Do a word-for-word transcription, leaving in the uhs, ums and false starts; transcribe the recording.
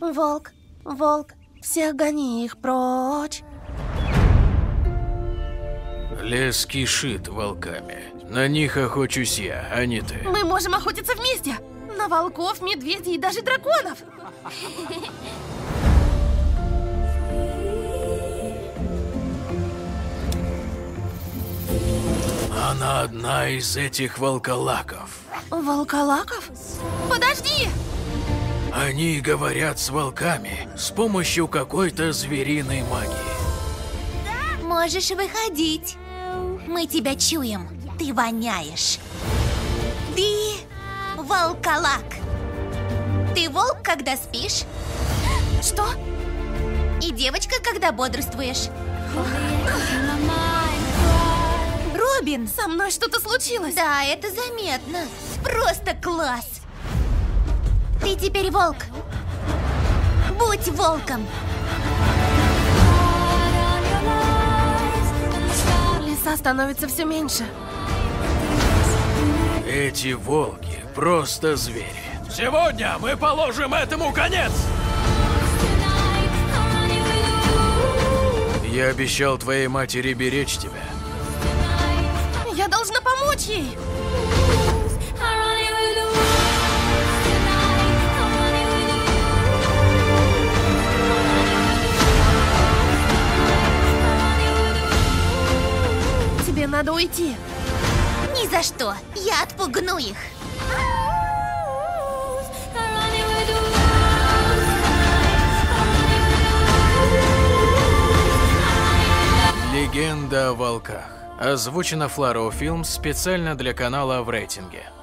Волк, волк, всех гони их прочь. Лес кишит волками. На них охочусь я, а не ты. Мы можем охотиться вместе. На волков, медведей и даже драконов. Она одна из этих волколаков. Волколаков? Подожди! Они говорят с волками с помощью какой-то звериной магии. Можешь выходить. Мы тебя чуем. Ты воняешь. Ты волколак. Ты волк, когда спишь? Что? И девочка, когда бодрствуешь. Робин! Со мной что-то случилось? Да, это заметно. Просто класс. Ты теперь волк. Будь волком. Леса становится все меньше. Эти волки просто звери. Сегодня мы положим этому конец! Я обещал твоей матери беречь тебя. Я должна помочь ей. Тебе надо уйти. Ни за что. Я отпугну их. Легенда о волках. Озвучено Флароу Филмс специально для канала в рейтинге.